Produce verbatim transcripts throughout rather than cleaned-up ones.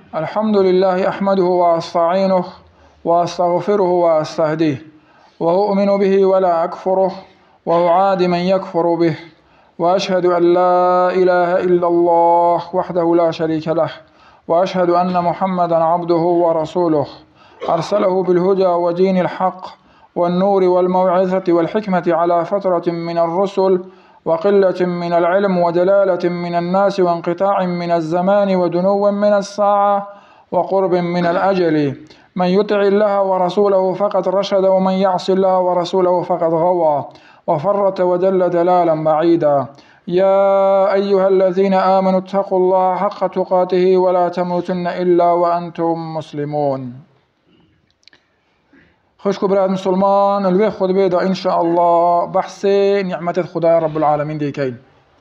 الحمد لله أحمده وأستعينه وأستغفره وأستهديه وأؤمن به ولا أكفره وأعادي من يكفر به وأشهد أن لا إله إلا الله وحده لا شريك له وأشهد أن محمدا عبده ورسوله أرسله بالهدى ودين الحق والنور والموعظة والحكمة على فترة من الرسل وقلة من العلم ودلالة من الناس وانقطاع من الزمان ودنو من الساعة وقرب من الأجل. من يطع الله ورسوله فقد رشد ومن يعص الله ورسوله فقد غوى وفرط ودل دلالا بعيدا. يا أيها الذين آمنوا اتقوا الله حق تقاته ولا تموتن إلا وأنتم مسلمون. خوشكو براد مسلمان الوی خود بیدا ان شاء الله بحث نعمت خدای رب العالمین دیکین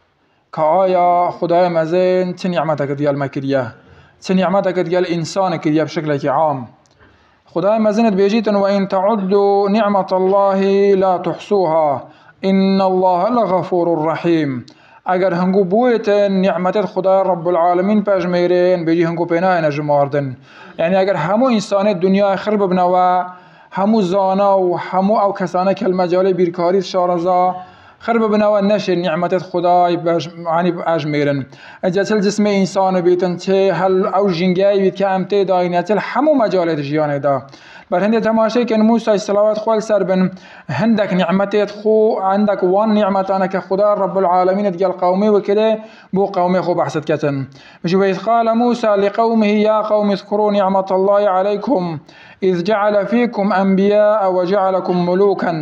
که آیا خدای مزین چه نعمت دیال ما کریه، چه نعمت دیال انسان کریه بشکل که عام. خدای مزین بیجیتن و ان تعدوا نعمت الله لا تحصوها ان الله لغفور رحیم. اگر هنگو بویت نعمت خدای رب العالمین پجمیرین بیجی هنگو پینای نجماردن. یعنی اگر همو انسان دنیا خرب بنوا همو زانا و همو او کسانه که المجال بیرکاری شارزا خرب بنوا نشه نعمت خدای بش یعنی اجمیرن. اجازه جسم انسان بیتن چه هل او جنگای بیت که امته داینت همو مجالات جیانه دا. بر هند تماشای که موسی صلوات خوال سر بن هندك نعمتت خو عندك وان نعمتانا كخدا رب العالمين ديال قومي وكده بو قومي خو بحثت كتن. مش قال موسى لقومه يا قوم اذكروا نعمة الله عليكم إذ جعل فيكم أنبياء وجعلكم ملوكا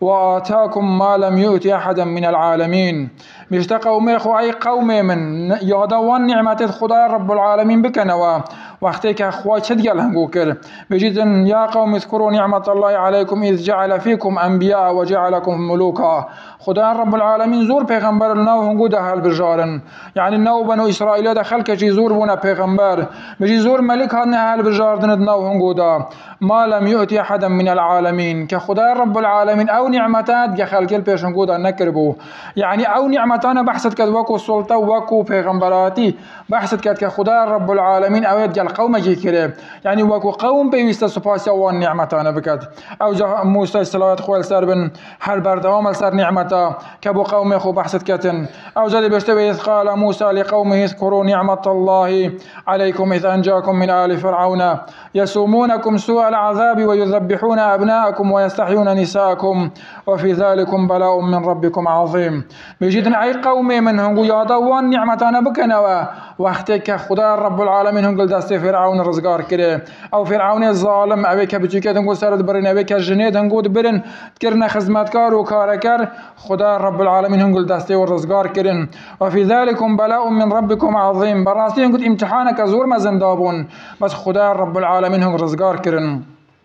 وآتاكم ما لم يؤت أحدا من العالمين. مش قومي خو أي قومي من يادوان نعمة خدا رب العالمين بكنوا وقتك أخوات شديال هنقوكر بجدن يا قوم اذكروا نعمة الله عليكم إذ جعل فيكم أنبياء وجعلكم ملوكا. خدا رب العالمين زور پیغمبر النو هنگو ده هل بجارن يعني النو بنو إسرائيل ده خلق چي زور بونا پیغمبر بجي زور ملك هنه هل بجاردن النو هنگو ده ما لم يؤتي أحدا من العالمين كخدا رب العالمين أو نعمتات خلق البيش هنگو ده نكربو. يعني أو نعمتانا بحثت كد وكو سلطة وكو پیغمبراتي بحثت كد كخدا رب العالمين أو يدقى القوم جي كريب يعني وكو قوم بيوست سپاس وان نعمتانا بكد. أو جا موسى صلوات خوال سر بن هر بردوام سر نعمتا كبو قوم خو بحثت كتن. أو جد بيشتبه إذ قال موسى لقومه اذكروا نعمة الله عليكم إذ أنجاكم من آل فرعون يسومونكم سوء العذاب ويذبحون أبناءكم ويستحيون نساءكم وفي ذلكم بلاء من ربكم عظيم. بيجيتن أي قوم منهم يادوان نعمتانا بكنوا وقتك خدا رب العالمين هم قل دست فرعون رزقار كده أو فرعون الظالم أبيك بتشيكت نقول سرد برين أبيك الجنيد نقول برين تكرنا خدمتكار وكاركار خدا رب العالمين هم قل دست ورزقار كرن وفي ذلكم بلاء من ربكم عظيم. براسي نقول امتحانك زور مزندابون بس خدا رب العالمين هم رزقار كرن.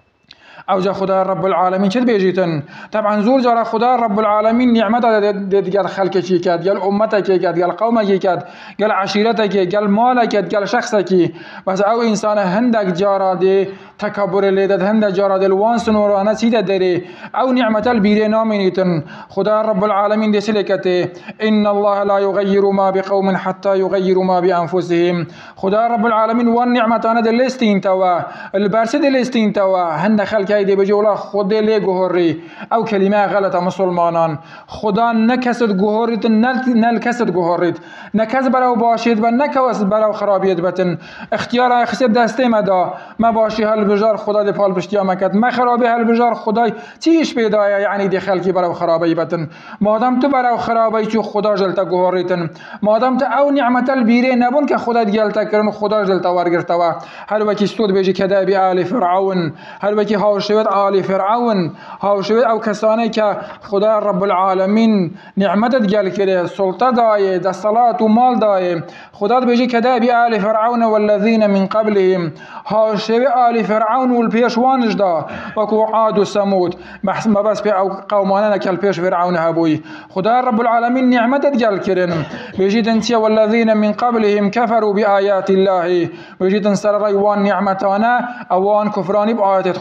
أو جا خدا رب العالمين شد بيجيتن طبعا زور جرى خدا رب العالمين نعمته ديال خلقك كي قال امتك قال قومك قال عشيرتك قال مالك قال شخصك بس او انسان هندك جارا دي تكبر ليدت هند جارا دي الوانس نورانا سيده دري او نعمه البير نامنيتن خدا رب العالمين دي سلكته ان الله لا يغير ما بقوم حتى يغيروا ما بانفسهم. خدا رب العالمين والنعمتان دي لستين توا البارس دي لستين توا هند خلق دي بجولا خود لي جوهري او كلمه غلطه مسلمانان خدا نكست جوهريت نل كست جوهريت نكز براو باشید و نکوس براو خرابیت بتن اختیار خسب دسته مدا ما باشی هل بجار خدا دی پال پشتیا مکد ما خرابی هل بجار خدای چیش پیدا یعنی دی خلقی براو خرابی بتن مادام تو براو خرابی چو خدا جلتا جوهریتن مادام تو او نعمت البیره نبون که خدا جلتا کرن خدا جلتا ورگرتوا هر وکی استود بیجی کدا بی آل فرعون هر وکی هاوشوت آل فرعون هاوشوت او کسانی که خدا رب العالمین نعمتت جل کرده سلطه دایه دستالات و مال دایه خدا بیجی کدا بی آل فرعون والذین من قبلهم هاوشوت آل فرعون والبيشوانج دا وكو عاد وثمود بحث ما بس بي او قومانا كالبيش فرعون هبوي. خدا رب العالمين نعمت جل كرن بيجيت انت والذين من قبلهم كفروا بآيات الله بيجيت انسر ريوان نعمتانا اوان كفراني بآيات خدي كرن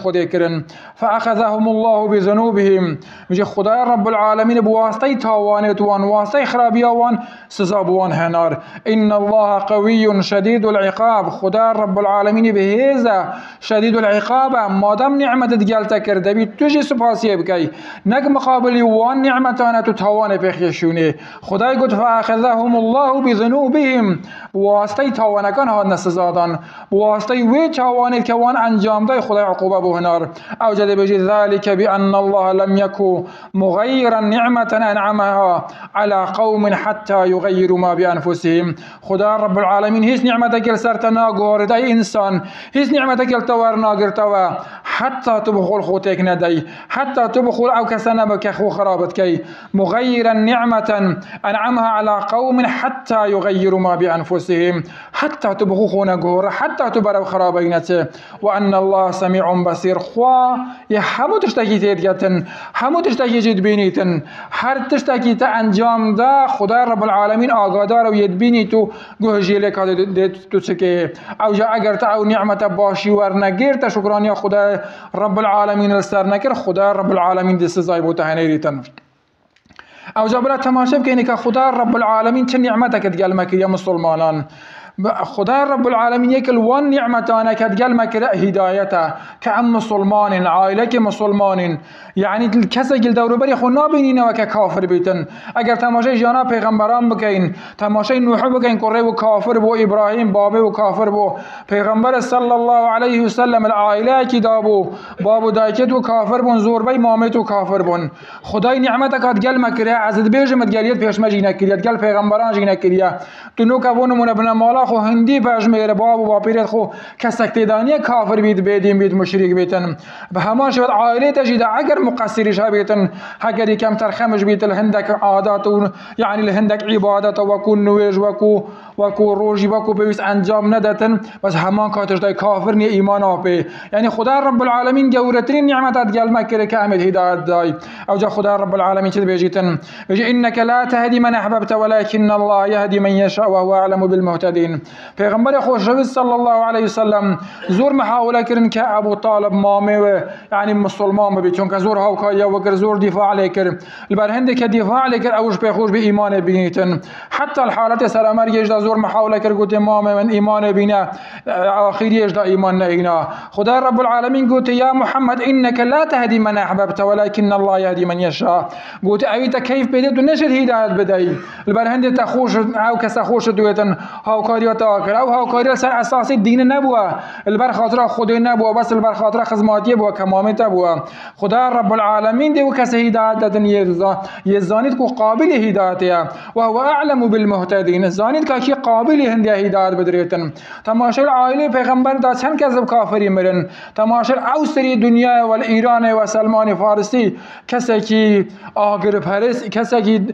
بيتن فأخذهم الله بذنوبهم میگه خدای رب العالمین بواسطه تاوانت وان واسطه خرابی وان سزا بوان هنار. ان الله قوی شدید العقاب، خدا رب العالمین بهیزه شدید العقاب، مادام نعمت گلتا کرده بی توجی سپاسی بکی نگ مقابلی وان نعمتانه تو تاوان بخیشونه. خدای گفت فأخذهم الله بذنوبهم بواسطه تاوانکان ها نسزا دان بواسطه وی تاوانت که وان انجام دای خدای عقوبه بو هنار. اوجد بجی ذلك بأن الله لم يكن مغيرا نعمة أنعمها على قوم حتى يغيروا ما بأنفسهم. خدا رب العالمين هیچ نعمت کل سرتنا گورد ای انسان هیچ نعمت کل تور ناگرتوا حتى تبخل خوتك ندي حتى تبخل او كسنا بكخو خرابت كي مغيرا نعمة أنعمها على قوم حتى يغيروا ما بأنفسهم حتى تبخو خونا گور حتى تبرو خرابينته. وأن الله سميع بصير خوا يا همو تشتكي تيدگتن همو تشتكي جد بينيتن هر تشتكي تا انجام دا خدا رب العالمين آگادار و ید بینی تو گوهجی لکا تو چکه او جا اگر تا او نعمت باشی ور نگیر تا شکرانی خدا رب العالمین السر نکر خدا رب العالمین دی سزای بوتا هنیریتن. او جا برا تماشا بکنی که خدا رب العالمین چه نعمتك تقال مكر يا مسلمانان. خدا رب العالمين يكل وان نعمتانا كتقل مكر هدايته كأم مسلمان عائلة مسلمان يعني كسا قل دورو بري خو نابينين وكا كافر بيتن. اگر تماشای جانا پیغمبران بكين تماشای نوح بكين قره و كافر بو ابراهيم بابه و كافر بو پیغمبر صلى الله عليه وسلم العائلة كي دابو بابو دايكت و كافر بون زور بي مامت و كافر بون. خداي نعمتك كتقل مكر عزد بيجمت قاليت پیش ما جينا كريت قال پیغمبران جينا كريا تو نو كبون من ابن مالا خو هندی پژمیر باب و باپیرت خو کسکتی دانی کافر بید بیدیم بید مشرک بیتن به همان شود عائله تجد اگر مقصرش بیتن اگر کم ترخمش بیت الهندک عادات و یعنی الهندک عبادت و کو نویج و کو و کو روزی و کو بیس انجام نداتن بس همان کاتش دای کافر نی ایمان آپی. یعنی خدا رب العالمین گورترین نعمتات گل مکر کامل هدایت دای. او جا خدا رب العالمین چه بیجیتن بیجی انك لا تهدي من احببت ولكن الله يهدي من يشاء وهو اعلم بالمهتدين. پیغمبر خوشویست صلی الله علیه وسلم زور محاوله کردن که ابو طالب مامه و یعنی مسلمان ببی چون که زور هاوکایا و کر زور دفاع علیه کرد البرهنده که دفاع علیه کرد اوش پیخوش به ایمان بینیتن حتی الحالت سلامر یجدا زور محاوله کرد گوت مامه من ایمان بینه آخری یجدا ایمان نینا. خدا رب العالمین گوت یا محمد انك لا تهدي من احببت ولكن الله يهدي من يشاء. گوت اویت کیف بدید و نشد هدایت بدهی البرهنده تخوش او کس خوش دویتن هاوکاریات آخر او هاوکاری سر اساسی دین نبوه البر خاطر خود نبوه بس البر خاطر خدماتی بوه کمامت بوه. خدا رب العالمین دیو کس هدایت دادن یه زانید کو قابل هدایتیه و هو اعلم بالمهتدین زانید که کی قابل هندی هدایت بدریتن. تماشا عائله پیغمبر دا چند کذب کافری مرن تماشا او سری دنیا و ایران و سلمان فارسی کسی کی آگر پرس کسی کی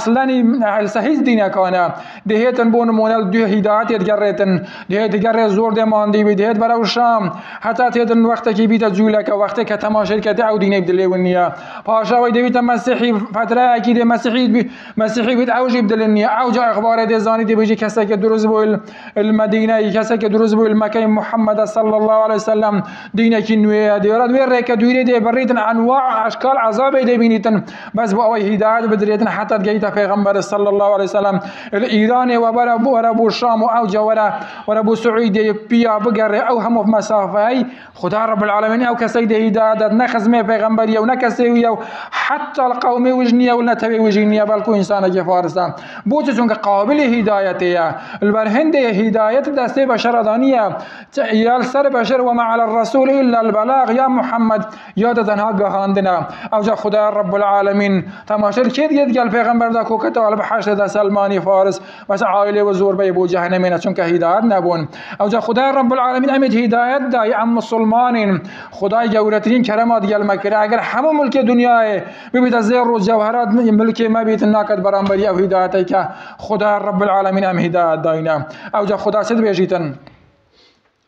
اصلا صحیح دین کانه دهیتن بون مونل دو هدایت گرتن دهیت گر زور دماندی بی دهیت برای شام حتی تیدن وقتی که بیت جوله که وقتی که تماشا که دعو دینه بدلی و نیا پاشا و دویت مسیحی فتره اکید مسیحی بی مسیحی بیت اوجی بدلی نیا اوج اخبار دزانی دی بیجی کسی که دروز بو المدینه کسی که دروز بو المکه محمد صلی الله علیه وسلم دینه کی نوی دیارد و رک دویره دی بریتن انواع اشکال عذاب دی بینیتن بس با اوی هدایت بدریتن حتی گیت پیغمبر صلی الله علیه وسلم ایران و برا بو برا بو شام و اوج ورا ورا ابو سعودي بيا بقر او هم في مسافه خدا رب العالمين او كسيد هدايه نخز ما پیغمبر يو نكسي حتى القوم وجنيه ولا تبي وجنيه بالكو انسان جفارسا بوتسون قابل هدايته البرهند هدايه دسته بشر دانيه يا سر بشر وما على الرسول الا البلاغ يا محمد ياد تنها گهاندنا او جا خدا رب العالمين تماشا كيد يد قال پیغمبر دا کو كتو بحشد دا سلماني فارس بس عائله وزور بي ابو جهنم چون که هدایت نبون. او جا خدا رب العالمین امید هدایت دای ام مسلمانین خدای جورترین کرامات گل مکره اگر همه ملک دنیای ببید از زیر و جوهرات ملک ما بیت ناکد برانبری او هدایتی که خدا رب العالمین ام هدایت داینا. او جا خدا سید بیجیتن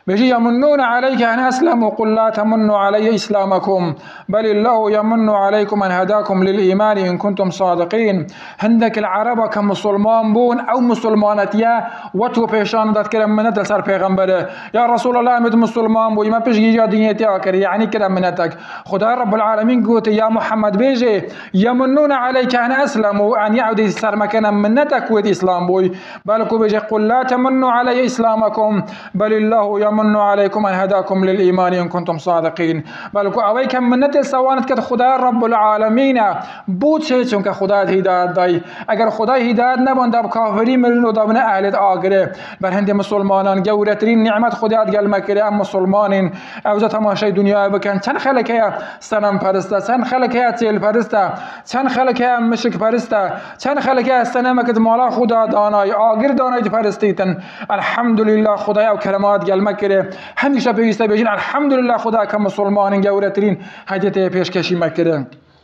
بيجي يمنون عليك أن أسلموا قل لا تمنوا علي إسلامكم بل الله يمن عليكم أن هداكم للإيمان إن كنتم صادقين. هندك العرب كمسلمان بون أو مسلمانات يا وتو بيشان دات كلام منت لسر پیغمبره يا رسول الله مد مسلمان بو ما بيش جيجا دنيتي آكر يعني كلام منتك. خدا رب العالمين قلت يا محمد بيجي يمنون عليك أن أسلموا أن يعود سر مكان منتك ود إسلام بوي بالكو بيجي قل لا تمنوا علي إسلامكم بل الله يمن عليكم أن هداكم للإيمان إن كنتم صادقين. بالكو أوي كم منت سوانت كد خدا رب العالمين بود شيء چون كخدا هدايت داي اگر خدا هدايت نبند دب كافرين من و دب نه اهل آگره بر هند مسلمانان گورترین نعمت خدا گل مکره ام مسلمانین او ذا تماشای دنیا بکن چند خلک سنم پرسته چند خلک تیل پرسته چند خلک مشک پرسته چند خلک سنم کد مالا خدا دانای آگر دانای پرستیتن الحمدلله خدا او کلمات گل مکره همیشه پیسته بجین الحمدلله خدا که مسلمانین گورترین هدیت پیشکشی مکره.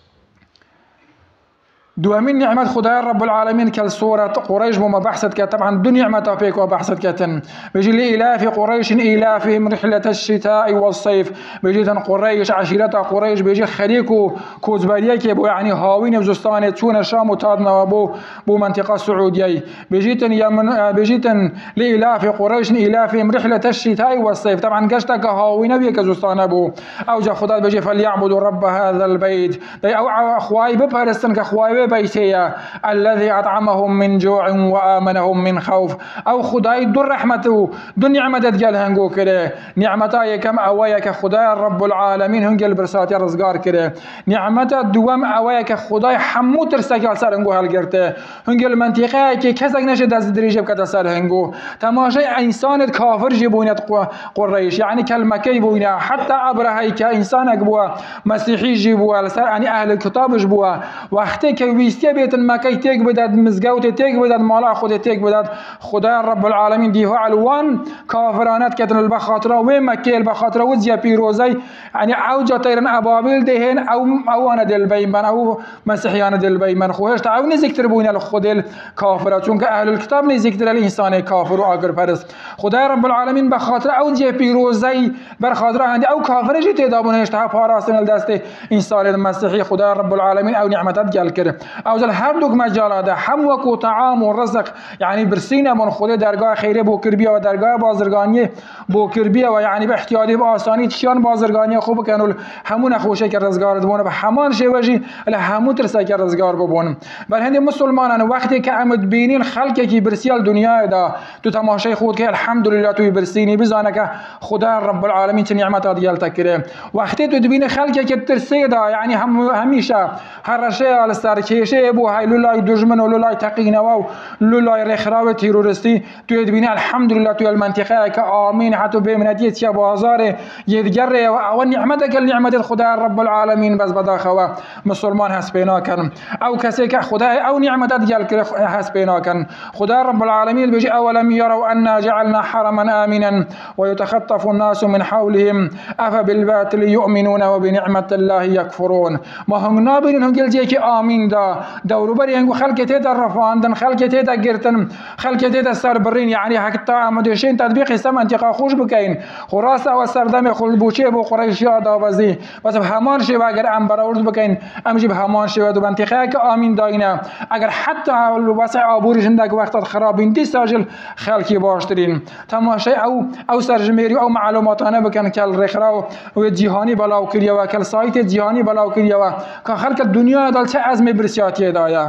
دوامين نعمة خدا رب العالمين كالسورة قريش بما بحثت طبعا دو نعمة فيك وبحثت كتن بيجي لإلاف قريش إلافهم رحلة الشتاء والصيف بيجي تن قريش عشيرة قريش بيجي خليكو كوزباريك بو يعني هاوين بزستان تون الشام وتادنا وبو بو منطقة السعودية بيجي تن يمن بيجي تن لإلاف قريش إلافهم رحلة الشتاء والصيف طبعا قشتك هاوين بيك زستان بو أو جا خدا بيجي فليعبدوا رب هذا البيت أو أخواي ببرستن كأخواي بيتيا الذي أطعمهم من جوع وآمنهم من خوف أو خداي در رحمته دو نعمة تجعل هنجو كره نعمتاي كم أويك خداي رب العالمين هنجل برسات رزقار كره نعمة دوام أويك خداي حمو ترسك سر هنجو هالجرته هنجل منطقة كي كذا نشد از دريجة بكذا سر هنجو تماشي إنسان كافر جبونة قريش يعني كلمة كي بونا حتى أبرهاي كإنسان جبوا مسيحي جبوا لسر يعني أهل الكتاب جبوا وقتك ويستي بيت مكي تيك بدد مزقوت تيك بدد مالا خود تيك بدد خدا رب العالمين ديفاع الوان كافرانات كتن البخاطره وين مكي البخاطره وزيا بيروزي يعني عوجة طيرن ابابيل دهن او او انا دل بيمن او مسيحيان دل بيمن خوش تعاون ذكر بوين الخود الكافره چونك اهل الكتاب ني ذكر الانسان كافر واغر فرس خدا رب العالمين بخاطره او جي بيروزي برخاطره عندي او كافر جي تدابون هشتها فاراسن الدست انسان المسيحي خدا رب العالمين او نعمتات قال كده او ذل هر دوك مجالات هم وكو طعام ورزق يعني برسينا من خود درگاه خيره بو كربيه و درگاه بازرگاني بو كربيه و يعني به احتياطي بآساني تشيان بازرگاني خوب كانوا همون خوشه که رزگار دبونه به همان شوجي له همون ترسه که رزگار ببون بل هندي مسلمانان وقتی که عمد بینین خلقی کی برسیال دنیا دا تو تماشای خود که الحمدلله تو برسینی بزانه که خدا رب العالمین چه نعمتات دیال تکره وقتی تو ببین خلقی که ترسه دا يعني هم همیشه هر شی ال سر کیشه بو های لولای دشمن و لولای تقینه و لولای رخراو تروریستی تو ببین الحمدلله تو المنطقه که آمین حتی به منتی چه بازار یدگر و نعمتک نعمت خدا رب العالمین بس بداخوا مسلمان هست پینا کن او کسی که خدا او نعمت دیال که هست پینا کن خدا رب العالمین بيجي اولم يروا انا جعلنا حرما امنا ويتخطف الناس من حولهم افبالباطل يؤمنون وبنعمه الله يكفرون ما هم نابين هم جلجي که آمین دا دورو بری هنگو خلقت در رفاندن خلقت در گرتن خلقت در سر برین يعني حتى عمدشين تطبيق سم منطقه خوش بکین خراسه و سردم خلبوچه بو قریشیا داوزی بس همان شی اگر ام براورد بکین ام جب همان شی و منطقه که آمین داینه اگر حتی واسع عبورش اندک وقت خرابین دی ساجل خلقی باشترین تماشای او او سرجمیری او معلوماتانه بکن کل رخرا و جهانی بلاو کریه و کل سایت جهانی بلاو کریه و که خلق دنیا دل چه عزم برسیاتی دایا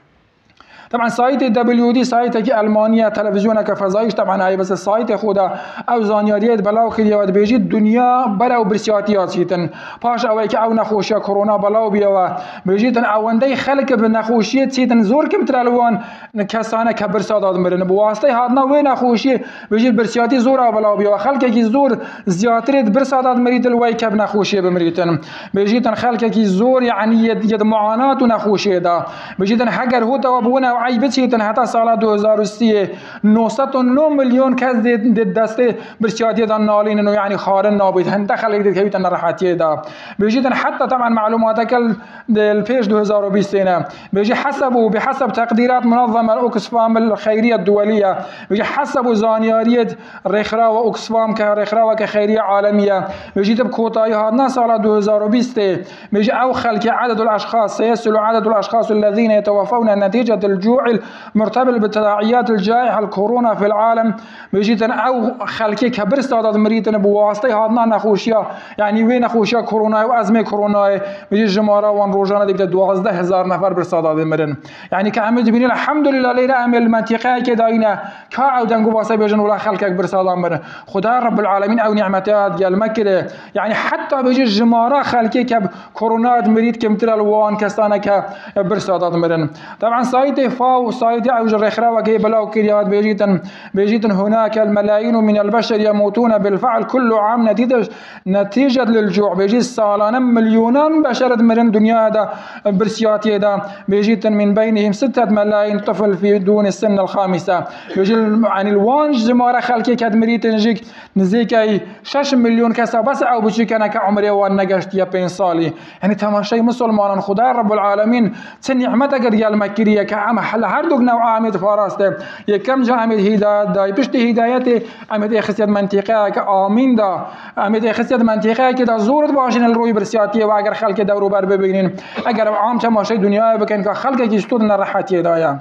طبعا سایت دبلیو دی سایت که المانیا تلویزیون که فضایش طبعا ای بس سایت خدا او زانیاریت بلاو خیلی و بیجی دنیا بلاو برسیاتیات شیتن پاش اوی که او نخوشی کرونا بلاو بیا و بیجی تن اونده خلق به نخوشی شیتن زور کم ترالوان کسانه که برسادات مرن بو واسطه هادنا و نخوشی بیجی برسیاتی زور بلاو بیا و خلق کی زور زیاتر برسادات مرید الوی که نخوشی بمریتن بیجی تن خلق کی زور یعنی ید معانات و نخوشی دا بیجی تن حگر هو تو بونه عیب چیتن حتی سال دو هزار و سی نهصد و نه میلیون کس دسته برشادی دان نالین و یعنی خارن نابود هند خلق دید که بیتن راحتی دا بيجيتن حتى طبعا معلوماتك البيج دو هزار و بیست هنا بيجي حسبوا بحسب تقديرات منظمة الأوكسفام الخيرية الدولية بيجي حسبوا زانيارية رخرا وأوكسفام كرخرا كخيرية عالمية بيجي بكوتاي هذا سال دو هزار و بیست بيجي أو خلق عدد الأشخاص سيصل عدد الأشخاص الذين يتوفون نتيجة الجوع المرتبط بتداعيات الجائحة الكورونا في العالم بيجي أو خلق كبر استعداد مريض بواسطة هذا نخوشيا يعني وين نخوشيا كورونا وأزمة كورونا بيجي جمارة وان روجانا ديك دوازده هزار نفر برصادات مرن يعني كعمد بني الحمد لله ليرا عمل المنطقة كداينا كعودن قواسة بيجن ولا خلقك برصادات مرن خدا رب العالمين أو نعمتات ديال مكة يعني حتى بيجي جمارة خلقك كورونا مريض كمتر الوان كستانا كبرصادات مرن طبعا سايت فاو سايت أو جرخرا وكي بلاو كريات بيجيتن بيجيتن هناك الملايين من البشر يموتون بالفعل كل عام نتيجة نتيجة للجوع بيجي سالانه مليونان بشر مرن دنيا دا برسياتي دا بيجيتن من بينهم ستة ملايين طفل في دون السن الخامسة بيجي يعني الوانج زمارة خلقي كاد مريتن جيك نزيكي شش مليون كسا بس او بشي كان كعمري وان نقشت يا بين صالي يعني تماشي مسلمان خدا رب العالمين تنعمتك ديال مكريه كعم حل هردوك نوع عمد فارسته يكم جا عمد هداية دا بشتي هدايتي عمد خسيت منطقه كامين دا عمد خسيت منطقه كده زورت باشن الروي برسياتي واگر خلق دورو بر ببینین اگر عام تماشای دنیا بکن که خلق گیستود نراحتی دایا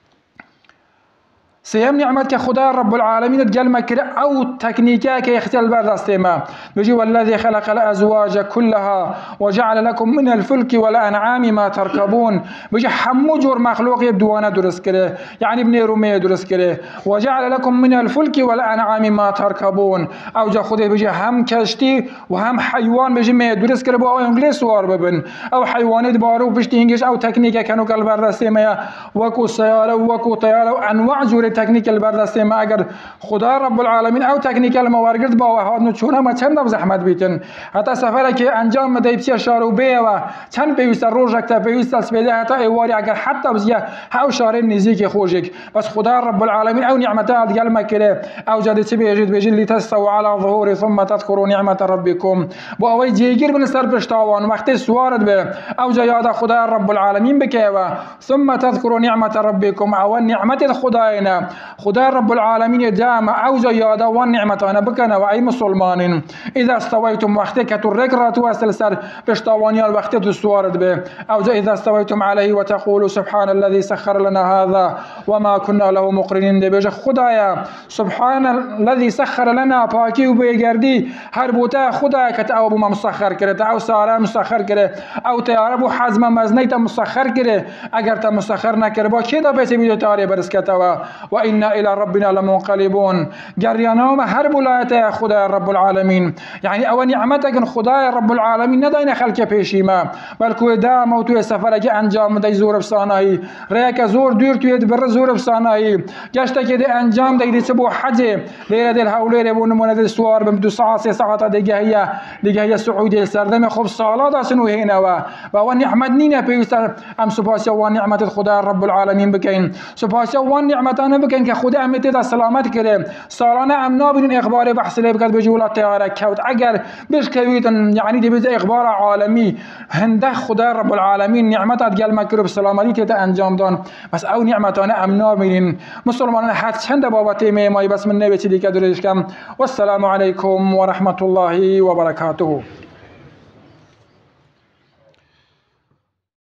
سيم نعمت كخدا رب العالمين تجل مكر أو تكنيكا كي يختل بردستما بيجي والذي خلق الأزواج كلها وجعل لكم من الفلك والأنعام ما تركبون بيجي حمو جور مخلوق يبدوانا درس كره يعني ابن رومي درس كره وجعل لكم من الفلك والأنعام ما تركبون أو جا خده بيجي هم كشتي وهم حيوان بيجي ما درس كره بو انجليز وار ببن أو حيوانات بارو بيجي انجليز أو تكنيكا كانوا كل بردستما وكو سيارة وكو طيارة وأنواع جور تكنيكال بردسته ما اگر خدا رب العالمین او تکنیکال موارد با وهاد نچونه ما چند زحمت بیتن حتی سفره که انجام مده بسیار شارو به و چند پیوست روزک تا پیوست سپیده حتی ایواری اگر حتی بزیه هاو شاره نزدیک خوشک بس خدا رب العالمین او نعمتها دیگر مکره او جدی چه بیجید بیجید لتستووا على ظهور ثم تذكروا نعمه ربكم با اوی جیگیر بن سر پشتاوان وقتی سوارد به او جیاد خدا رب العالمین بکه و ثم تذكروا نعمه ربكم او نعمت خداینا خدا رب العالمين دام اوزا يادا والنعمتان بكنا وأي مسلمان إذا استويتم وقتك تركرة واسلسر بشتاوانيا الوقت تسوارد به اوزا إذا استويتم عليه وتقولوا سبحان الذي سخر لنا هذا وما كنا له مقرنين دي بيجا خدايا سبحان الذي سخر لنا باكي وبيجردي هربوتا خدا كتاوبو ما مسخر كره او سارا مسخر كره او تياربو حزم مزنيت مسخر كره اگر تا مسخر نكره با چه دا بيسي بيدو تاري برسكتوا وإنا إلى ربنا لمنقلبون جريانهم هرب ولايته خدا رب العالمين يعني أو نعمتك خدا رب العالمين نداين خلق بيشيما بل كو دا موتو سفرك انجام دي زور بساناي ريك زور دور تو يدبر زور بساناي جاشتك دي انجام دي سبو حج ليله دي الهولير بون من دي سوار بمدو ساعه ساعه دي هي دي هي سعودي سردم خب صلاه سنو هنا و نعمت نينا بيستر ام سبحان ونعمه خدا رب العالمين بكين سبحان ونعمتنا بكين كخدا امت دا سلامت كره سالانه امنا بين اخبار بحث لي بقد بجوله طياره كوت اگر بش كويت يعني دي بده اخبار عالمي هنده خدا رب العالمين نعمتات قال مكرب سلامتي تا انجام دان بس او نعمتنا امنا بين مسلمان حد چند بابته مي بس من نبي چدي كدرش كم والسلام عليكم ورحمه الله وبركاته.